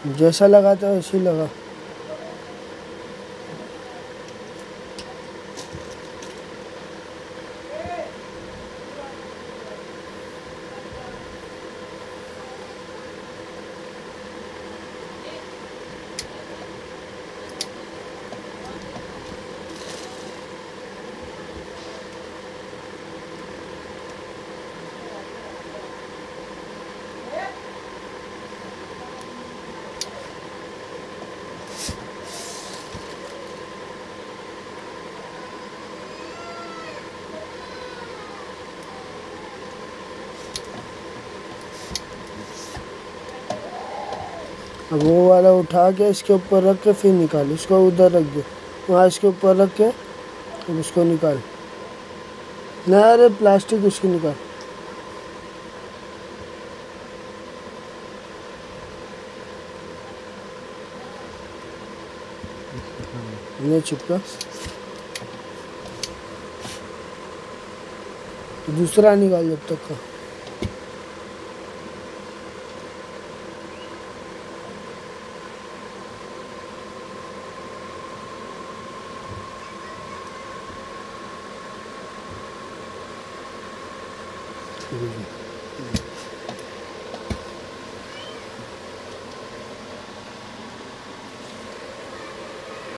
जैसा लगा था वैसे ही लगा। अब वो वाला उठा के इसके ऊपर रख के फिर निकाल, इसको उधर रख दे, वहाँ इसके ऊपर रख के अब उसको निकाल। ना अरे प्लास्टिक उसकी निकाल। नहीं चिपका, दूसरा निकाल जब तक का।